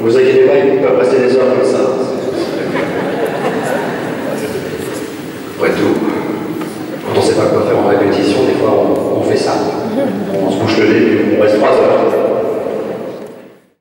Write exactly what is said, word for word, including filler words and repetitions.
Vous inquiétez pas, ils peuvent rester des heures comme ça. Après tout, quand on sait pas quoi faire en répétition, des fois on, on fait ça. On se bouche le nez et on reste trois heures.